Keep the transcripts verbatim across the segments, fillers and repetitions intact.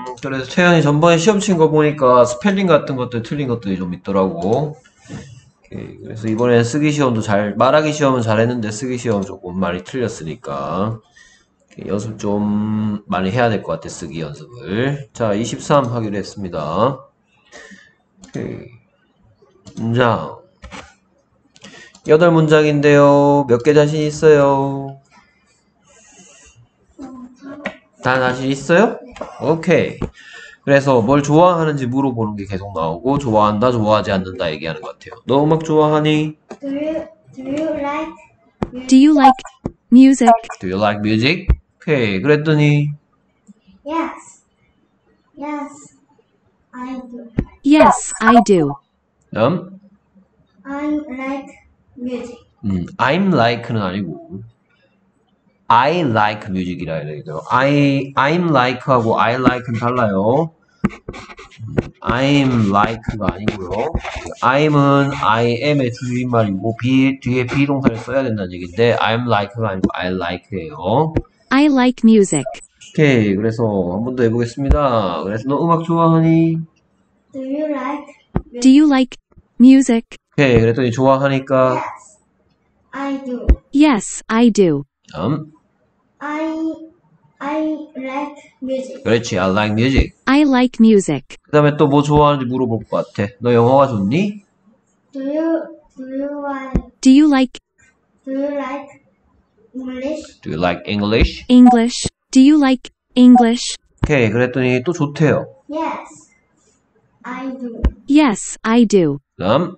그래서 태연이 전번에 시험 친 거 보니까 스펠링 같은 것들 틀린 것들이 좀 있더라고. 오케이. 그래서 이번에 쓰기 시험도 잘, 말하기 시험은 잘했는데 쓰기 시험 조금 많이 틀렸으니까 오케이, 연습 좀 많이 해야 될 것 같아, 쓰기 연습을. 자, 이십삼 하기로 했습니다. 오케이. 문장. 여덟 문장인데요. 몇 개 자신 있어요? 다 자신 있어요? 오케이. 그래서 뭘 좋아하는지 물어보는 게 계속 나오고 좋아한다, 좋아하지 않는다 얘기하는 것 같아요. 너 음악 좋아하니? Do you do you like Do you like music? Do you like music? 오케이. 그랬더니 Yes. Yes. I do. Yes, I do. 다음 I like music. 음, I'm like는 아니고 I like music이라 해야 되죠. I, I'm like하고 I like는 달라요. I'm like가 아니고요. I'm은 I am의 줄임말이고 be, 뒤에 비동사를 써야 된다는 얘기인데 I'm like가 아니고 I like예요. I like music. 오케이. 그래서 한 번 더 해보겠습니다. 그래서 너 음악 좋아하니? Do you like Do you like music? 오케이. 그랬더니 좋아하니까 Yes. I do. Yes, I do. 다음 I I like music. 그렇지. I like music. I like music. 그 다음에 또 뭐 좋아하는지 물어볼 것 같아. 너 영어가 좋니? Do you do you like Do you like do you like English? Do you like English? English? Do you like English? 오케이. 그랬더니 또 좋대요. Yes. I do. Yes, I do. 그 다음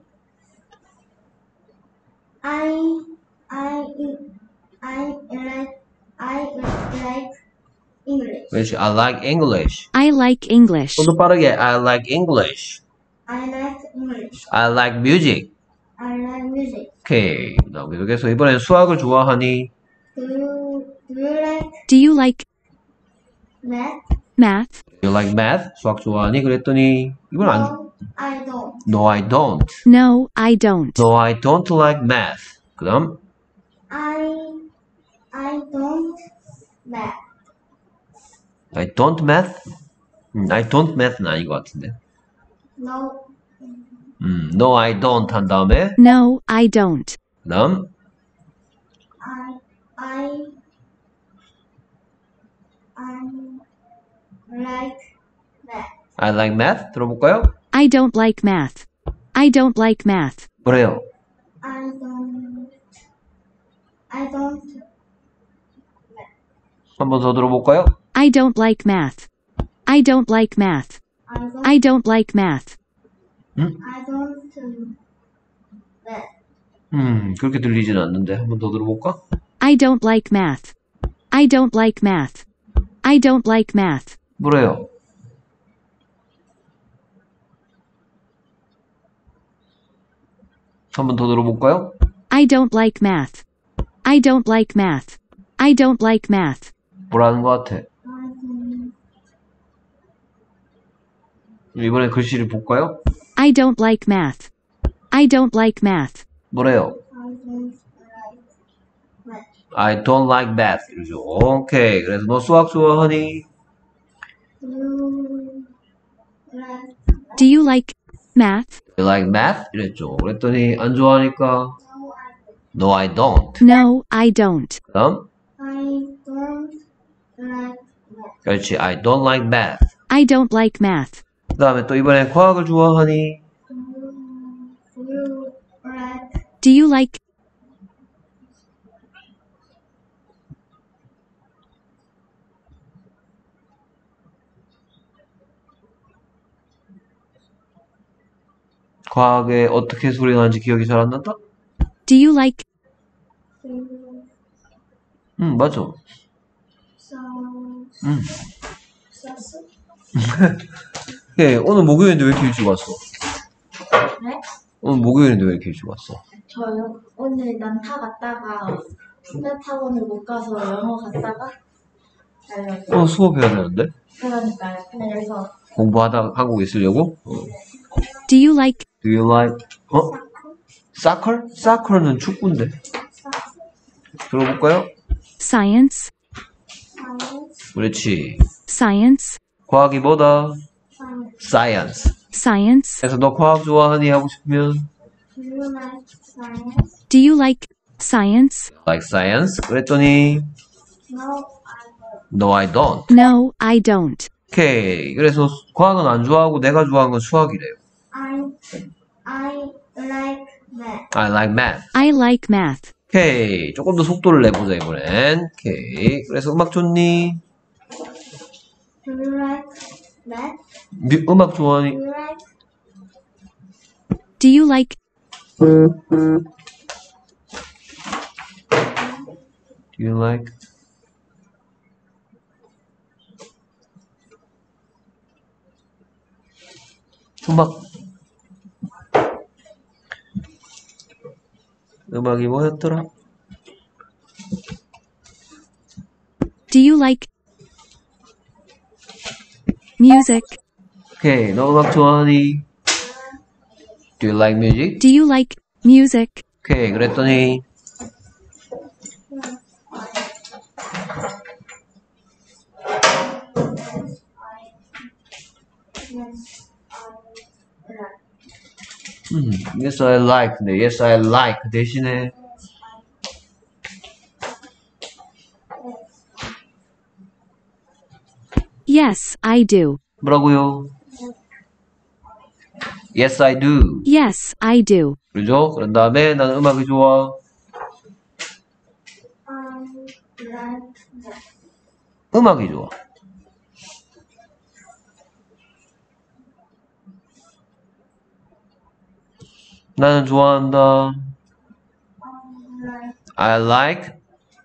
I I I like I like English. 그렇지. I like English. I like English. 좀 더 빠르게. I like English. I like English. I like music. I like music. 오케이. 그 다음 계속해서 이번엔 수학을 좋아하니? Do you do you like Do you like math? math? You like math? 수학 좋아하니? 그랬더니 이건 안 줘. No, I don't. No, I don't. No, I don't. No, I don't like math. 그 다음 I I don't math. I don't math? 음, I don't math는 아닌 것 같은데. No, 음, No, I don't 한 다음에 No, I don't. 그 다음 I I I like math. I like math. 들어볼까요? I don't like math. I don't like math. 뭐래요? I don't I don't 한 번 더 들어볼까요? I don't like math. I don't like math. I don't I don't like math. I don't math. 음, 그렇게 들리진 않는데 한 번 더 들어볼까? I don't like math. I don't like math. I don't like math. 뭐래요? 한 번 더 들어볼까요? I don't like math. I don't like math. I don't like math. 뭐라는 것 같아? I don't 이번에 글씨를 볼까요? I don't like math. I don't like math. 뭐래요? I don't like I don't like math. math. 이러죠. 오케이. 그래서 너 수학 좋아하니? You like Do you like math? You like math? 이랬죠. 그랬더니 안 좋아하니까 no I No, I don't. don't. No, I don't. 그다음 I don't like math. 그렇지. I don't like math. I don't like math. 그다음에 또 이번에 과학을 좋아하니? Do you like Do you like 과학에 어떻게 소리 나는지 기억이 잘 안 난다? Do you like to 응, 맞아. so 응. sauce? 예, 오늘 목요일인데 왜 이렇게 일찍 왔어? 네? 오늘 목요일인데 왜 이렇게 일찍 왔어? 저요? 오늘 난타 갔다가 수면학원을 못 가서 영어 갔다가 가려고. 어, 수업해야 되는데? 그러니까요. 그냥 여기서 공부하다 하고 있으려고? 어. Do you like Do you like, 어? 사커? 사커는 축구인데. 들어볼까요? science? science, 그렇지. Science? 과학이 뭐다? Science. science. Science. 그래서 너 과학 좋아하니 하고 싶으면 Do you like science? Do you like science? like science. 그랬더니 No, I don't. no, I don't. No, I don't. 오케이. 그래서 과학은 안 좋아하고 내가 좋아하는 건 수학이래요. I, I like math. I like math. I like math. 오케이. 조금 더 속도를 내보자 이번엔. 오케이. 그래서 음악 좋니? Do you like math? 뮤- 음악 좋아하니? Do you like? Do you like Do you like? 음악. 음악이 뭐였더라? Do you like music? 오케이. 너 음악 좋아하니? Do you like music? Do you like music? 오케이. 그랬더니 Yes, I like. 음, yes I like. 네, yes I like 대신에 Yes, I do. 뭐라고요? Yes I do. Yes, I do. 그러죠? 그런 다음에 나는 음악이 좋아. I like math. 음악이 좋아. 나는 좋아한다. I like I like.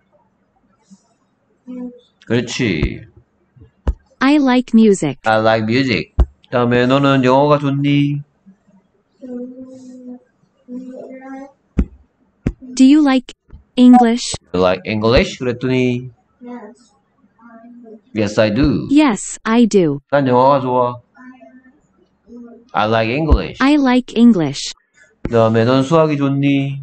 music. 그렇지. I like music. I like music. 그 다음에 너는 영어가 좋니? Do you, do you like? Do you like English? You like English? 그랬더니 Yes, I do. Yes I do. Yes, I do. 난 영어가 좋아. I like I like English. I like English. 그 다음에 넌 수학이 좋니?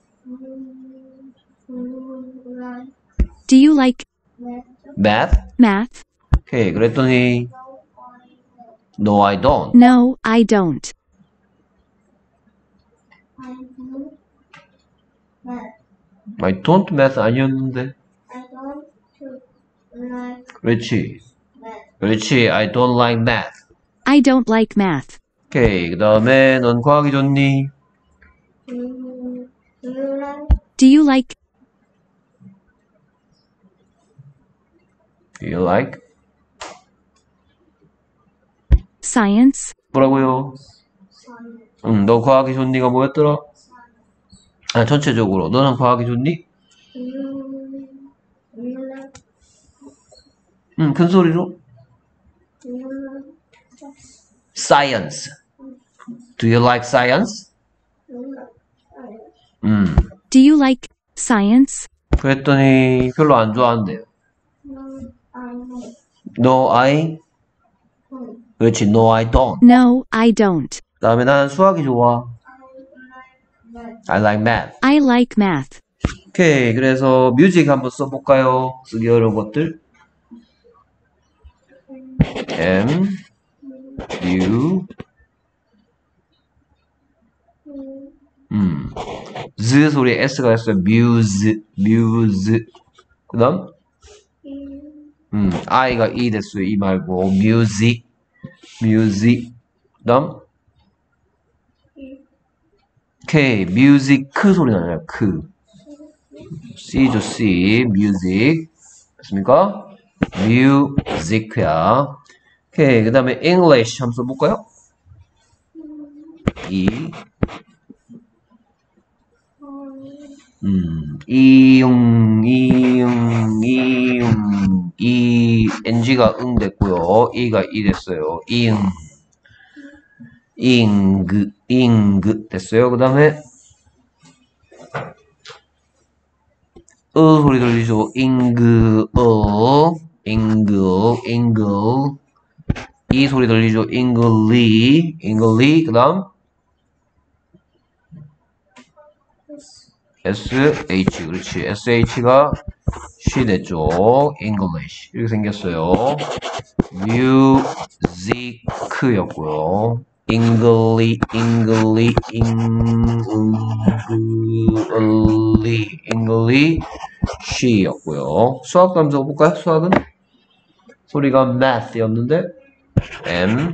Do you like Do you like math? Math? math? 오케이. 그랬더니 No I don't. No, I don't. I do math. I don't math 아니었는데. I don't like 그렇지. math. 그렇지. I don't like math. I don't like math. 오케이. 그 다음에 넌 과학이 좋니? Do you, do you like Do you like Do you like? science? 뭐라고요? science? 응, 너 과학이 좋니가 뭐였더라? 아, 전체적으로. 너는 과학이 좋니? Do you, do you like, 응, 큰 소리로. do you like, Science. Do you like science? do you like science? 음. Do you like science? 그랬더니 별로 안 좋아한대요. No, I don't. No, I. No, 그렇지. No, I don't. No, I don't. 그 다음에 나는 수학이 좋아. I like math. I like math. I like math. 오케이. 그래서 뮤직 한번 써볼까요? 쓰기 어려운 것들. M, U, 음, Z 소리 S가 있어요. muse, muse. 그 다음, 음, I가 E 됐어요. E 말고, music, music. 그 다음, K, music 소리 나요. 크. C죠, C, music. 됐습니까? music야. 오케이. 그 다음에 English 한번 써볼까요? E, 음, 이응, 이응, 이응, 이, 엔지가 응 됐고요. 이가 이 됐어요. 이응, 잉그, 잉그 됐어요. 그 다음에 으 소리 들리죠? 잉그, 어, 잉그, 잉그. 이 소리 들리죠? 잉글리, 잉글리. 그 다음 S, H, 그렇지. S, H가 she 됐죠. English. 이렇게 생겼어요. Music. like였고요. English, English, English, English였고요. 수학 감정 볼까요? 수학은 소리가 math였는데 M,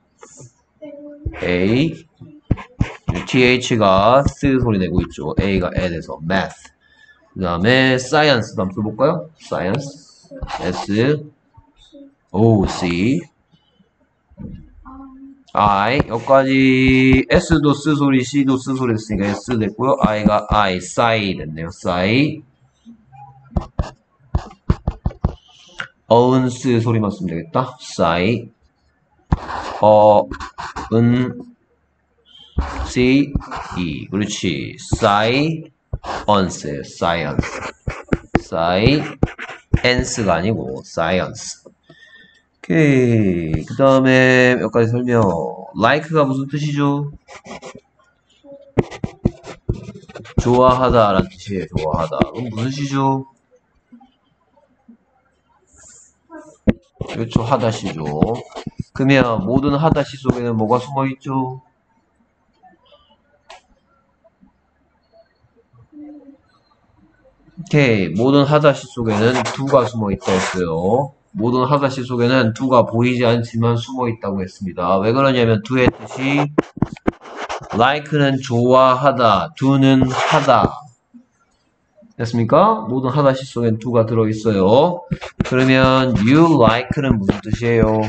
A, th가 스 소리 내고 있죠. A가 L에서 math. 그 다음에 science 한번 써볼까요? science, S, O, C, I. 여기까지 S도 스 소리, C도 스 소리 됐으니까 S 됐고요. I가 I, 싸이 됐네요. 싸이. 어은 스 소리만 쓰면 되겠다. 싸이. 어, 은, C, E. 그렇지. 싸이, 언스, science. 싸이, 엔스가 아니고, science. 오케이. 그 다음에 몇 가지 설명. like가 무슨 뜻이죠? 좋아하다 라는 뜻이에요. 좋아하다. 그럼 무슨 시죠? 그렇죠. 하다시죠. 그러면 모든 하다시 속에는 뭐가 숨어있죠? 오케이. 모든 하다시 속에는 두가 숨어있다 했어요. 모든 하다시 속에는 두가 보이지 않지만 숨어있다고 했습니다. 왜 그러냐면 두의 뜻이 like는 좋아하다, 두는 하다. 됐습니까? 모든 하다시 속엔 두가 들어있어요. 그러면 you like는 무슨 뜻이에요?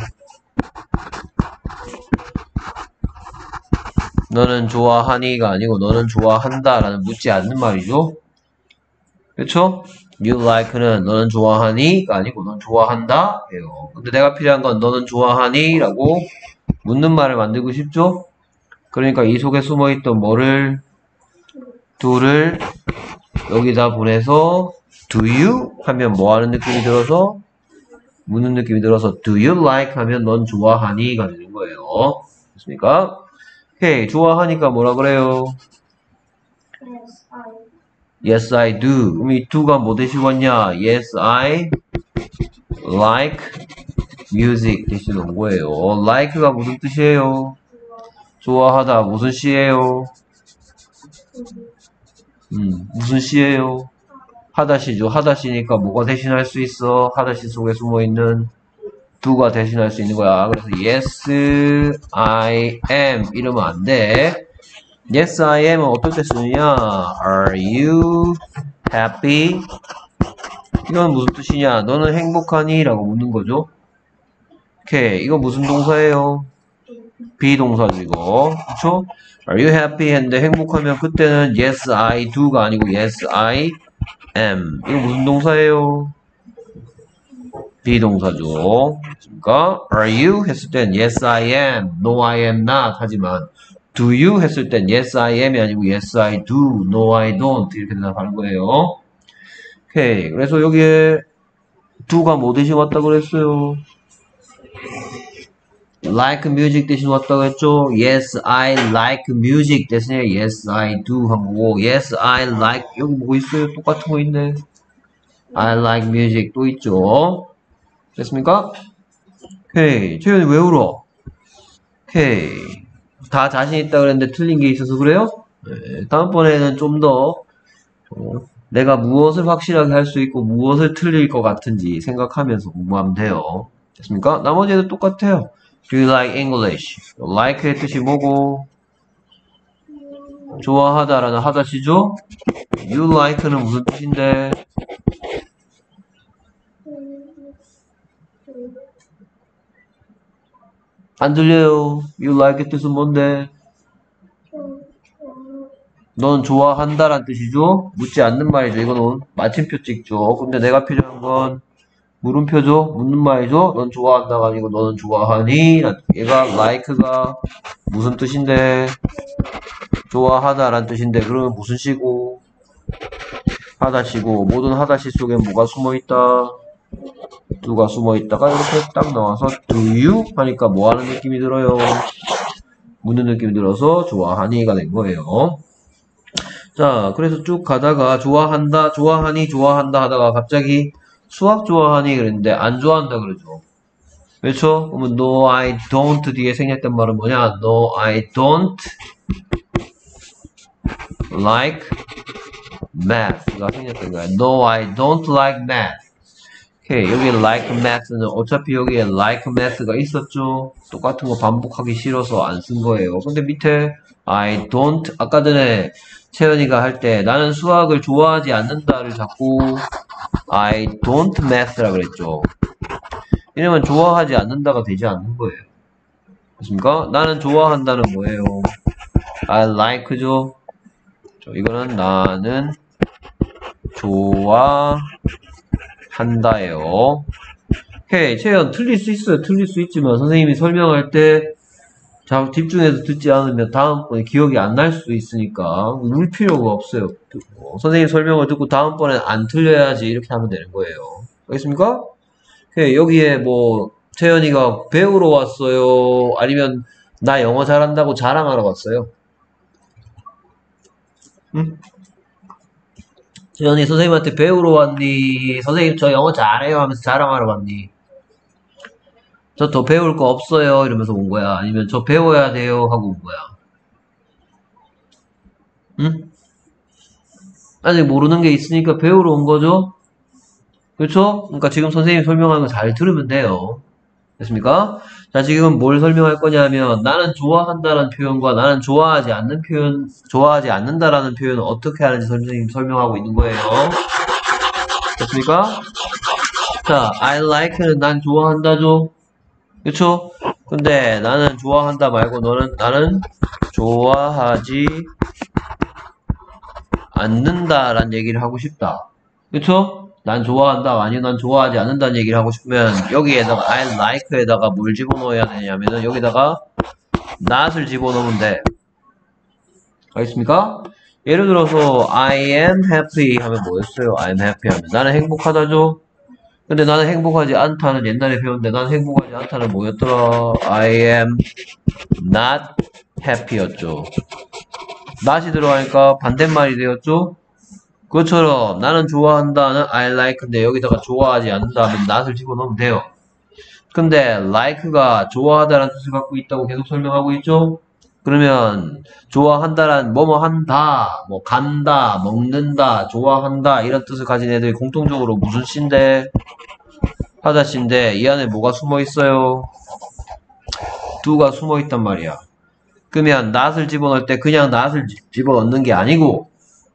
너는 좋아하니가 아니고 너는 좋아한다 라는 묻지 않는 말이죠. 그렇죠? You like는 너는 좋아하니가 아니고 너는 좋아한다 예요. 근데 내가 필요한 건 너는 좋아하니? 라고 묻는 말을 만들고 싶죠? 그러니까 이 속에 숨어있던 뭐를 do를 여기다 보내서 do you? 하면 뭐 하는 느낌이 들어서 묻는 느낌이 들어서 do you like? 하면 넌 좋아하니? 가 되는 거예요. 됐습니까? 오케이. 좋아하니까 뭐라 그래요? Yes, I. Yes, I do. 그럼 이 do가 뭐 대신 왔냐? Yes, I like music 대신 온 거예요. like가 무슨 뜻이에요? 좋아하다. 무슨 시예요? 음, 무슨 시예요? 하다시죠. 하다시니까 뭐가 대신할 수 있어? 하다시 속에 숨어있는 do가 대신할 수 있는 거야. 그래서 yes, I am 이러면 안 돼. Yes, I am은 어떨 때 쓰느냐? Are you happy? 이건 무슨 뜻이냐? 너는 행복하니? 라고 묻는 거죠. 오케이. 이거 무슨 동사예요? 비동사죠, 이거. 그쵸? Are you happy? 했는데 행복하면 그때는 yes, I do가 아니고 yes, I am. 이거 무슨 동사예요? 비동사죠. 그러니까 Are you? 했을 땐 yes, I am. No, I am not. 하지만 Do you? 했을 땐 yes, I am이 아니고 yes, I do. No, I don't. 이렇게 대답하는 거예요. 오케이. 그래서 여기에 do가 뭐 대신 왔다고 그랬어요? like music 대신 왔다고 했죠? Yes, I like music 대신에 yes, I do 한 거고 yes, I like 여기 뭐 있어요? 똑같은 거 있네. I like music 또 있죠? 됐습니까? 오케이. 채연이 왜 울어? 오케이. 다 자신 있다 그랬는데 틀린 게 있어서 그래요? 네, 다음번에는 좀 더 어, 내가 무엇을 확실하게 할 수 있고 무엇을 틀릴 것 같은지 생각하면서 공부하면 돼요. 됐습니까? 나머지 애들 똑같아요. Do you like English? like의 뜻이 뭐고? 좋아하다라는 하다시죠? You like는 무슨 뜻인데? 안 들려요. You like의 뜻은 뭔데? 넌 좋아한다란 뜻이죠? 묻지 않는 말이죠. 이거는 마침표 찍죠. 근데 내가 필요한 건 물음표죠? 묻는 말이죠? 넌 좋아한다가 아니고 너는 좋아하니? 얘가 like가 무슨 뜻인데? 좋아하다란 뜻인데 그러면 무슨 시고? 하다시고 모든 하다시 속에 뭐가 숨어있다? do가 숨어있다가 이렇게 딱 나와서 do you? 하니까 뭐 하는 느낌이 들어요? 묻는 느낌이 들어서 좋아하니가 된 거예요. 자, 그래서 쭉 가다가 좋아한다, 좋아하니, 좋아한다 하다가 갑자기 수학 좋아하니 그랬는데 안 좋아한다 그러죠. 그렇죠? 그러면 no, I don't 뒤에 생략된 말은 뭐냐? No, I don't like math가 생략된 거야. No, I don't like math. 오케이, 여기 like math는 어차피 여기에 like math가 있었죠? 똑같은 거 반복하기 싫어서 안 쓴 거예요. 근데 밑에 I don't, 아까 전에 채연이가 할 때 나는 수학을 좋아하지 않는다를 자꾸 I don't math라 그랬죠. 이러면 좋아하지 않는다가 되지 않는 거예요. 맞습니까? 나는 좋아한다는 뭐예요? I like죠? 이거는 나는 좋아한다예요. 오케이, 채연 틀릴 수 있어요. 틀릴 수 있지만 선생님이 설명할 때 자, 집중해서 듣지 않으면 다음번에 기억이 안 날 수 있으니까 울 필요가 없어요. 어, 선생님 설명을 듣고 다음번엔 안 틀려야지 이렇게 하면 되는 거예요. 알겠습니까? 오케이, 여기에 뭐 채연이가 배우러 왔어요? 아니면 나 영어 잘한다고 자랑하러 왔어요? 응? 채연이 선생님한테 배우러 왔니? 선생님 저 영어 잘해요 하면서 자랑하러 왔니? 저 더 배울 거 없어요 이러면서 온 거야? 아니면 저 배워야 돼요 하고 온 거야? 응? 아직 모르는 게 있으니까 배우러 온 거죠? 그렇죠? 그러니까 지금 선생님이 설명하는 거 잘 들으면 돼요. 됐습니까? 자, 지금 뭘 설명할 거냐면 나는 좋아한다라는 표현과 나는 좋아하지 않는 표현, 좋아하지 않는다라는 표현을 어떻게 하는지 선생님이 설명하고 있는 거예요. 됐습니까? 자, I like는 난 좋아한다죠? 그쵸? 근데 나는 좋아한다 말고 너는 나는 좋아하지 않는다라는 얘기를 하고 싶다. 그쵸? 난 좋아한다 아니면 난 좋아하지 않는다는 얘기를 하고 싶으면 여기에다가 I like에다가 뭘 집어넣어야 되냐면은 여기다가 not을 집어넣으면 돼. 알겠습니까? 예를 들어서 I am happy 하면 뭐였어요? I am happy 하면 나는 행복하다죠? 근데 나는 행복하지 않다는 옛날에 배웠는데 나는 행복하지 않다는 뭐였더라? I am not happy였죠. not이 들어가니까 반대말이 되었죠? 그것처럼 나는 좋아한다는 I like인데 여기다가 좋아하지 않는다 하면 not을 집어넣으면 돼요. 근데 like가 좋아하다라는 뜻을 갖고 있다고 계속 설명하고 있죠? 그러면 좋아한다란 뭐뭐 한다, 뭐 간다, 먹는다, 좋아한다 이런 뜻을 가진 애들이 공통적으로 무슨 씨인데? 하다씨인데 이 안에 뭐가 숨어 있어요? do가 숨어 있단 말이야. 그러면 not을 집어넣을 때 그냥 not을 집어넣는 게 아니고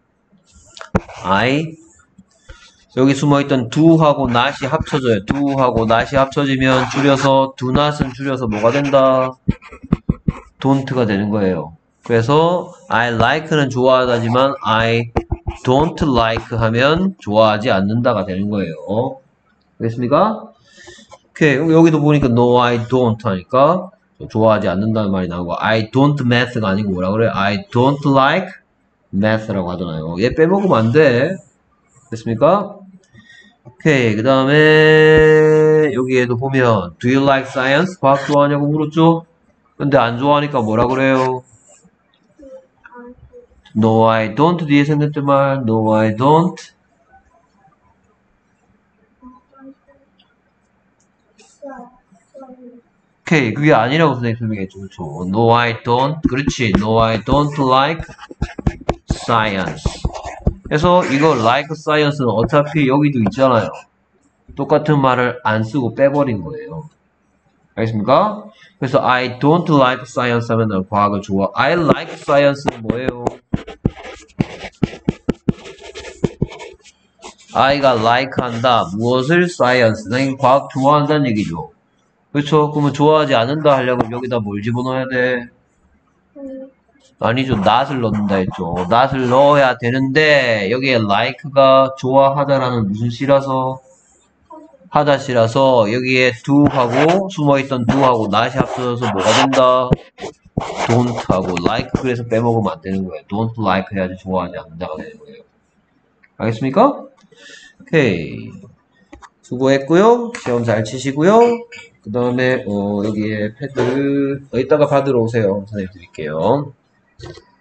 I 여기 숨어있던 do하고 not이 합쳐져요. do하고 not이 합쳐지면 줄여서 do not은 줄여서 뭐가 된다? don't가 되는 거예요. 그래서 I like는 좋아하다지만 I don't like 하면 좋아하지 않는다가 되는 거예요. 알겠습니까? 오케이. 여기도 보니까 no, I don't 하니까 좋아하지 않는다는 말이 나오고 I don't math가 아니고 뭐라 그래? I don't like math라고 하잖아요. 얘 빼먹으면 안 돼. 됐습니까? 오케이. 그 다음에 여기에도 보면 Do you like science? 과학 좋아하냐고 물었죠? 근데 안 좋아하니까 뭐라 그래요? No, I don't 뒤에 생겼던 말 No, I don't 오케이. 그게 아니라고 선생님 설명했죠. 그렇죠? No, I don't 그렇지. No, I don't like science 그래서 이거 like science는 어차피 여기도 있잖아요. 똑같은 말을 안 쓰고 빼버린 거예요. 알겠습니까? 그래서 I don't like science 하면 과학을 좋아. I like science는 뭐예요? I가 like 한다. 무엇을? science. 난 과학 좋아한다는 얘기죠. 그렇죠? 그러면 좋아하지 않는다 하려면 여기다 뭘 집어넣어야 돼? 아니죠. not을 넣는다 했죠. not을 넣어야 되는데 여기에 like가 좋아하다라는 무슨 시라서? 하다시라서 여기에 do하고 숨어있던 do하고 not이 합쳐져서 뭐가 된다? don't하고 like 그래서 빼먹으면 안 되는 거예요. don't like 해야지 좋아하지 않는다가 되는 거예요. 알겠습니까? 오케이. 수고했고요. 시험 잘 치시고요. 그 다음에 어, 여기에 패드 여기다가 받으러 오세요. 선생님 드릴게요.